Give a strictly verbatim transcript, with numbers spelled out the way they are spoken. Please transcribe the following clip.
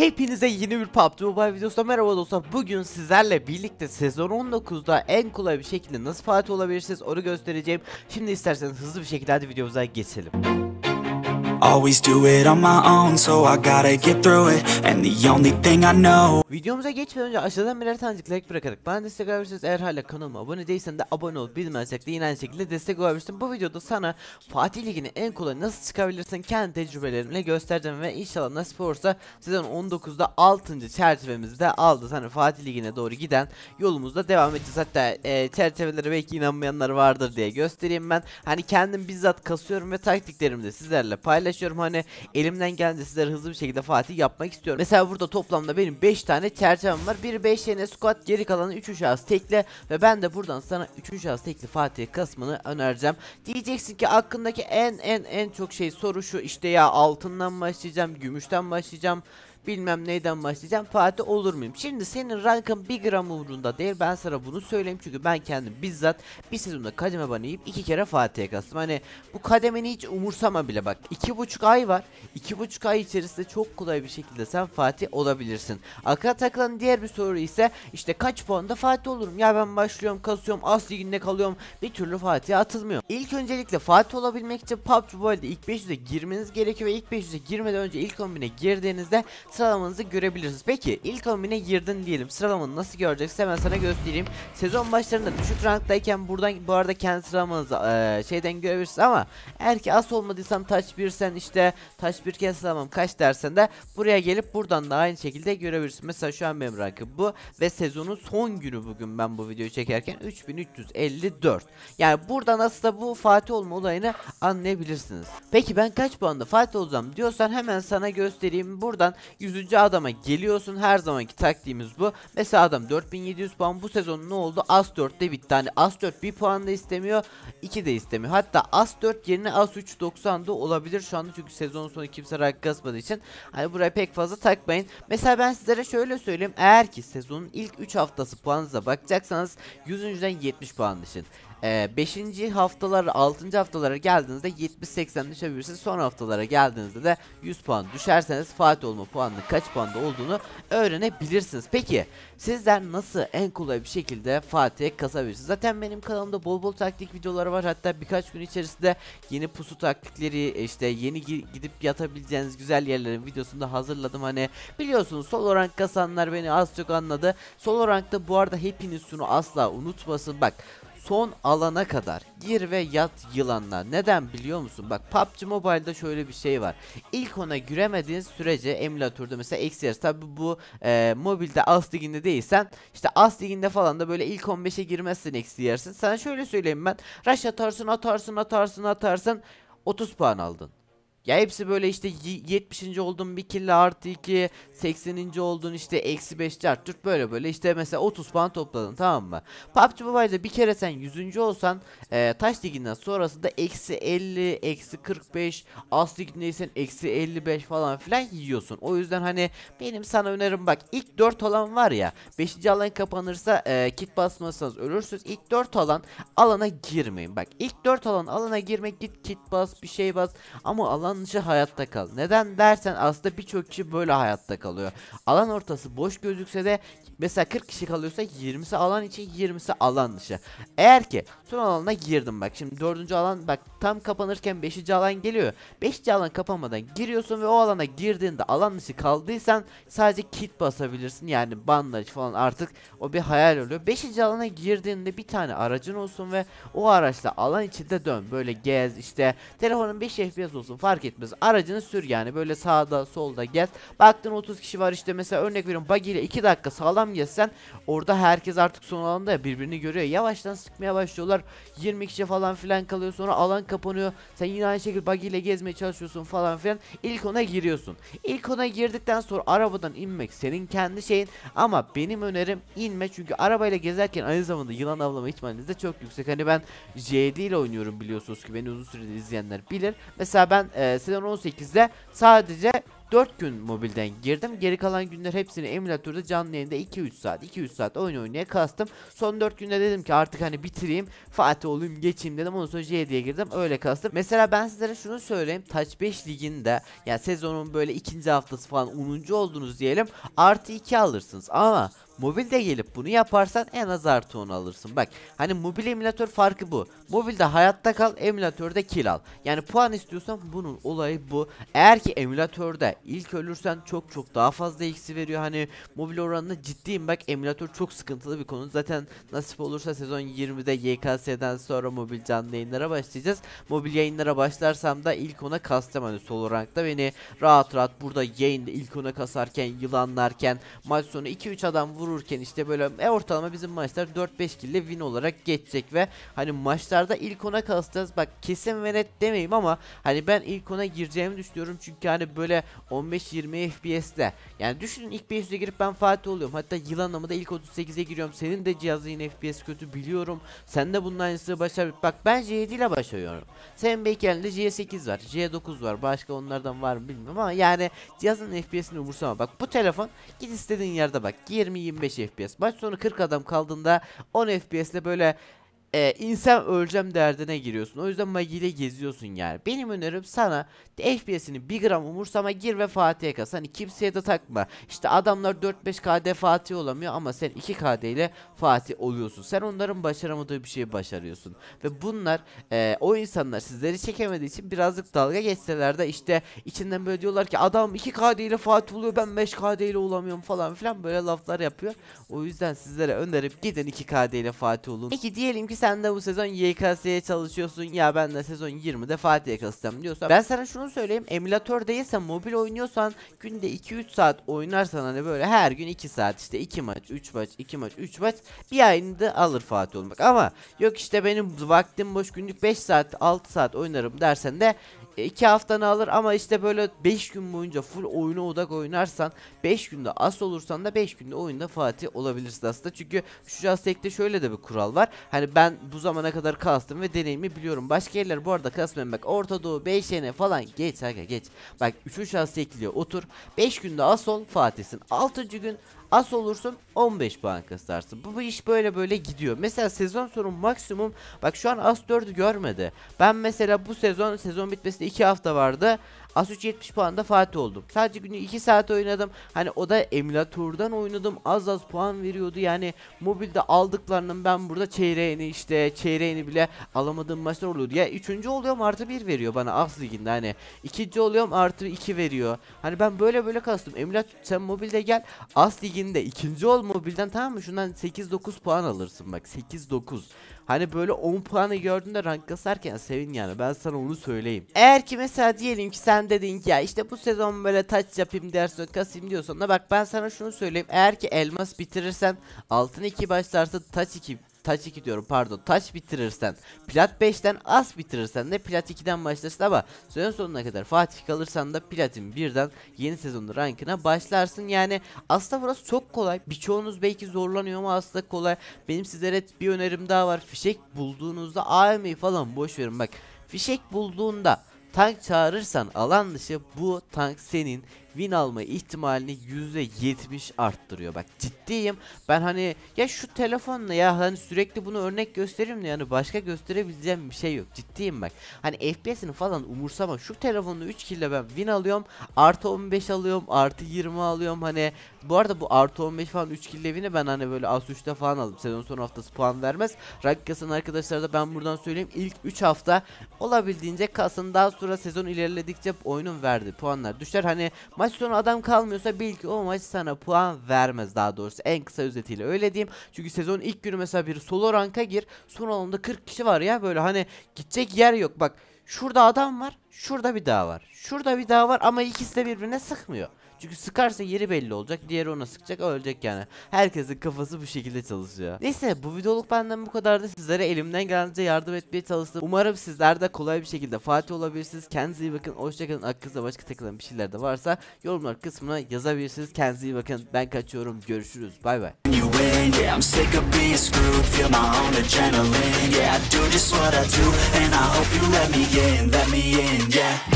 Hepinize yeni bir P U B G Mobile videosuna merhaba dostlar. Bugün sizlerle birlikte sezon on dokuzda en kolay bir şekilde nasıl Fatih olabilirsiniz onu göstereceğim. Şimdi isterseniz hızlı bir şekilde hadi videomuza geçelim. Always do it on my own, so I gotta get through it. And the only thing I know. Videomuza geçmeden önce aşağıdan birer tanecik like bırakarak bana destek olabilirsiniz. Eğer hala kanalıma abone değilsen de abone ol, bilmezsek de yine aynı şekilde destek olabilirsin. Bu videoda sana Fatih Ligi'ne en kolay nasıl çıkabilirsin kendi tecrübelerimle göstereceğim ve inşallah nasip olursa sezon on dokuzda altıncı çerçevemizde aldı. Hani Fatih Ligi'ne doğru giden yolumuzda devam edeceğiz. Hatta e, çerçevelere belki inanmayanlar vardır diye göstereyim ben. Hani kendim bizzat kasıyorum ve taktiklerimi de sizlerle paylaşıyorum. Hani elimden gelince sizlere hızlı bir şekilde Fatih yapmak istiyorum. Mesela burada toplamda benim beş tane çerçevem var. Biri beş tane squat, geri kalanı üçüncü şahıs tekli ve ben de buradan sana üçüncü şahıs tekli Fatih kasmanı önereceğim. Diyeceksin ki aklındaki en en en çok şey soru şu, işte ya altından başlayacağım, gümüşten başlayacağım, bilmem neyden başlayacağım, Fatih olur muyum? Şimdi senin rankın bir gram umurunda değil, ben sana bunu söyleyeyim çünkü ben kendim bizzat bir sezonda kademe banayıp iki kere Fatih'e kastım. Hani bu kademeni hiç umursama bile, bak iki buçuk ay var, iki buçuk ay içerisinde çok kolay bir şekilde sen Fatih olabilirsin. Akla takılan diğer bir soru ise işte kaç puanda Fatih olurum? Ya ben başlıyorum, kasıyorum, As Ligi'nde kalıyorum, bir türlü Fatih'e atılmıyor. İlk öncelikle Fatih olabilmek için P U B G Mobile'de ilk beş yüze girmeniz gerekiyor ve ilk beş yüze girmeden önce ilk on bine girdiğinizde sıralamanızı görebilirsiniz. Peki ilk on bine girdin diyelim, sıralamanı nasıl göreceksin hemen sana göstereyim. Sezon başlarında düşük ranktayken buradan bu arada kendi sıralamanızı e, şeyden görebilirsiniz ama eğer ki as olmadıysan taş bir sen işte taş bir kez sıralamam kaç dersen de buraya gelip buradan da aynı şekilde görebilirsin. Mesela şu an benim rankım bu ve sezonun son günü bugün ben bu videoyu çekerken üç bin üç yüz elli dört. Yani buradan aslında bu Fatih olma olayını anlayabilirsiniz. Peki ben kaç puanda Fatih olacağım diyorsan hemen sana göstereyim. Buradan yüzüncü adama geliyorsun, her zamanki taktiğimiz bu. Mesela adam dört bin yedi yüz puan, bu sezon ne oldu? As dörtte bitti. Hani As dört bir puan da istemiyor, iki de istemiyor. Hatta As dört yerine As üç doksanda olabilir şu anda çünkü sezon sonu kimse rank kasmadığı için hani buraya pek fazla takmayın. Mesela ben sizlere şöyle söyleyeyim, eğer ki sezonun ilk üç haftası puanınıza bakacaksanız yüzüncüden yetmiş puan düşün. beşinci haftalar, altıncı haftalara geldiğinizde yetmiş seksen düşebilirsiniz. Son haftalara geldiğinizde de yüz puan düşerseniz Fatih olma puanının kaç puanda olduğunu öğrenebilirsiniz. Peki sizler nasıl en kolay bir şekilde Fatih'e kasabilirsiniz? Zaten benim kanalımda bol bol taktik videoları var. Hatta birkaç gün içerisinde yeni pusu taktikleri, işte yeni gidip yatabileceğiniz güzel yerlerin videosunu da hazırladım. Hani biliyorsunuz solo rank kasanlar beni az çok anladı. Solo rankta bu arada hepiniz şunu asla unutmasın. Bak, son alana kadar gir ve yat yılanlar. Neden biliyor musun? Bak, P U B G Mobile'da şöyle bir şey var. İlk ona giremediğiniz sürece emülatörde mesela eksi yarısı. Tabi bu e, mobilde As Ligi'nde değilsen işte As Ligi'nde falan da böyle ilk on beşe girmezsen eksi yarısın. Sana şöyle söyleyeyim ben. Rush atarsın atarsın atarsın atarsın otuz puan aldın. Ya hepsi böyle işte yetmişinci oldun bir kill artı iki, sekseninci oldun işte eksi beş çarptır, böyle böyle işte mesela otuz puan topladın, tamam mı? P U B G Mobile'de bir kere sen yüzüncü olsan e, taş liginden sonrasında eksi elli, eksi kırk beş, as ligindeysen eksi elli beş falan filan yiyorsun. O yüzden hani benim sana önerim, bak ilk dört alan var ya, beşinci alan kapanırsa e, kit basmazsanız ölürsünüz. İlk dört alan alana girmeyin. Bak ilk dört alan alana girmek, git kit bas, bir şey bas ama alan dışı hayatta kal. Neden dersen aslında birçok kişi böyle hayatta kalıyor. Alan ortası boş gözükse de mesela kırk kişi kalıyorsa yirmisi alan içi, yirmisi alan dışı. Eğer ki son alana girdim, bak şimdi dördüncü alan bak tam kapanırken beşinci alan geliyor. beşinci alan kapanmadan giriyorsun ve o alana girdiğinde alan dışı kaldıysan sadece kit basabilirsin. Yani bandaj falan artık o bir hayal oluyor. beşinci alana girdiğinde bir tane aracın olsun ve o araçla alan içinde dön. Böyle gez, işte telefonun beş F P S olsun fark etmez. Aracını sür, yani böyle sağda solda gez. Baktın otuz kişi var, işte mesela örnek veriyorum buggy ile iki dakika sağlam gezsen orada herkes artık son alanda ya, birbirini görüyor. Yavaştan sıkmaya başlıyorlar. yirmi kişi falan filan kalıyor, sonra alan kapanıyor. Sen yine aynı şekilde buggy ile gezmeye çalışıyorsun falan filan. İlk ona giriyorsun. İlk ona girdikten sonra arabadan inmek senin kendi şeyin ama benim önerim inme, çünkü arabayla gezerken aynı zamanda yılan avlama ihtimaliniz de çok yüksek. Hani ben J D ile oynuyorum, biliyorsunuz ki beni uzun süredir izleyenler bilir. Mesela ben e, sezon on sekizde sadece dört gün mobilden girdim. Geri kalan günler hepsini emülatörde canlı yayında iki üç saat iki üç saat oyun oynaya kastım. Son dört günde dedim ki artık hani bitireyim, Fatih olayım, geçeyim dedim. Ondan sonra J D'ye girdim, öyle kastım. Mesela ben sizlere şunu söyleyeyim. Touch beş liginde yani sezonun böyle ikinci haftası falan onuncu oldunuz diyelim. Artı iki alırsınız ama mobilde gelip bunu yaparsan en az artı on alırsın. Bak hani mobil emülatör farkı bu. Mobilde hayatta kal, emülatörde kill al. Yani puan istiyorsan bunun olayı bu. Eğer ki emülatörde ilk ölürsen çok çok daha fazla eksi veriyor. Hani mobil oranında ciddiyim, bak emülatör çok sıkıntılı bir konu. Zaten nasip olursa sezon yirmide Y K S'den sonra mobil canlı yayınlara başlayacağız. Mobil yayınlara başlarsam da ilk ona kastım, hani solo rankta beni rahat rahat burada yayında ilk ona kasarken, yılanlarken, maç sonu iki üç adam vururken işte böyle e, ortalama bizim maçlar dört beş kill ile win olarak geçecek ve hani maçlarda ilk ona kasacağız. Bak kesin ve net demeyeyim ama hani ben ilk ona gireceğimi düşünüyorum çünkü hani böyle on beş yirmi F P S'te yani düşünün, ilk beş yüze girip ben Fatih oluyorum, hatta yılanımı da ilk otuz sekize giriyorum. Senin de cihazın yine F P S kötü biliyorum, sen de bunun aynısını başar. Bak ben J yedi ile başlıyorum, senin belki elinde J sekiz var, J dokuz var, başka onlardan var mı bilmiyorum ama yani cihazın F P S'ini umursama. Bak bu telefon git istediğin yerde bak yirmi yirmi beş F P S, maç sonu kırk adam kaldığında on F P S'le böyle Ee, insan öleceğim derdine giriyorsun. O yüzden Magi ile geziyorsun yani. Benim önerim sana F P S'ini bir gram umursama, gir ve Fatih'e kas. Hani kimseye de takma. İşte adamlar dört beş K D Fatih olamıyor ama sen iki K D ile Fatih oluyorsun. Sen onların başaramadığı bir şeyi başarıyorsun. Ve bunlar e, o insanlar sizleri çekemediği için birazcık dalga geçseler de işte içinden böyle diyorlar ki adam iki K D ile Fatih oluyor, ben beş K D ile olamıyorum falan filan, böyle laflar yapıyor. O yüzden sizlere önerim gidin iki K D ile Fatih olun. Peki diyelim ki sen de bu sezon Y K S'ye çalışıyorsun, ya ben de sezon yirmide Fatih'e kasacağım diyorsan, ben sana şunu söyleyeyim, emülatör değilsen mobil oynuyorsan günde iki üç saat oynarsan, hani böyle her gün iki saat işte iki maç üç maç iki maç üç maç bir ayında alır Fatih olmak. Ama yok işte benim vaktim boş, günlük beş saat altı saat oynarım dersen de iki haftanı alır ama işte böyle beş gün boyunca full oyuna odak oynarsan, beş günde as olursan da beş günde oyunda Fatih olabilirsin aslında. Çünkü şu Justek'te şöyle de bir kural var. Hani ben bu zamana kadar kastım ve deneyimi biliyorum. Başka yerler bu arada kasmıyorum. Bak Orta Doğu, B Ş N falan geç aga geç. Bak üçüncü Justek'liyor, otur. beş günde as ol Fatih'sin. altıncı gün as olursun on beş puan kasarsın. Bu, bu iş böyle böyle gidiyor. Mesela sezon sonu maksimum, bak şu an as dördü görmedi. Ben mesela bu sezon sezon bitmesinde iki hafta vardı. As üç yetmiş puanda Fatih oldum. Sadece günü iki saat oynadım. Hani o da emülatörden oynadım. Az az puan veriyordu. Yani mobilde aldıklarının ben burada çeyreğini, işte çeyreğini bile alamadığım maçlar oluyordu. Ya üçüncü oluyorum artı bir veriyor bana As liginde, hani ikinci oluyorum artı iki veriyor. Hani ben böyle böyle kastım. Emülatör, sen mobilde gel As liginde ikinci ol mobilden, tamam mı? Şundan sekiz dokuz puan alırsın bak, sekiz dokuz. Hani böyle on puanı gördüğünde rank kasarken sevin yani, ben sana onu söyleyeyim. Eğer ki mesela diyelim ki sen dedin ki ya işte bu sezon böyle taç yapayım dersen, kasayım diyorsan da bak ben sana şunu söyleyeyim. Eğer ki elmas bitirirsen, altın iki başlarsa taç iki, taç iki diyorum pardon, taç bitirirsen, plat beşten as bitirirsen de plat ikiden başlarsın ama sezon sonuna kadar Fatih kalırsan da platin birden yeni sezonun rankına başlarsın. Yani aslında burası çok kolay. Birçoğunuz belki zorlanıyor ama aslında kolay. Benim sizlere bir önerim daha var. Fişek bulduğunuzda A M falan boş verin, bak fişek bulduğunda tank çağırırsan alan dışı, bu tank senin win alma ihtimalini yüzde yetmiş arttırıyor. Bak ciddiyim. Ben hani ya şu telefonla ya hani sürekli bunu örnek gösteririm de yani başka gösterebileceğim bir şey yok. Ciddiyim bak. Hani F P S'ini falan umursama. Şu telefonla üç kill ile ben win alıyorum. Artı on beş alıyorum. Artı yirmi alıyorum. Hani bu arada bu artı on beş falan üç kill ile win'i ben hani böyle as üçte falan aldım. Sezon son haftası puan vermez. Rank kasan arkadaşlar da ben buradan söyleyeyim. İlk üç hafta olabildiğince kasın. Daha sonra sezon ilerledikçe oyunun verdiği puanlar düşer. Hani maç sonu adam kalmıyorsa bil ki o maç sana puan vermez, daha doğrusu en kısa özetiyle öyle diyeyim. Çünkü sezon ilk günü mesela bir solo ranka gir, son alanda kırk kişi var ya, böyle hani gidecek yer yok. Bak şurada adam var, şurada bir daha var, şurada bir daha var ama ikisi de birbirine sıkmıyor. Çünkü sıkarsa yeri belli olacak, diğeri ona sıkacak, ölecek yani. Herkesin kafası bu şekilde çalışıyor. Neyse bu videoluk benden bu kadardı. Sizlere elimden gelince yardım etmeye çalıştım. Umarım sizler de kolay bir şekilde Fatih olabilirsiniz. Kendinize iyi bakın. Hoşçakalın. Aklınızda başka takılan bir şeyler de varsa yorumlar kısmına yazabilirsiniz. Kendinize iyi bakın. Ben kaçıyorum. Görüşürüz. Bay bay. Yeah, I'm sick of being screwed, feel my own adrenaline. Yeah, I do just what I do, and I hope you let me in, let me in, yeah.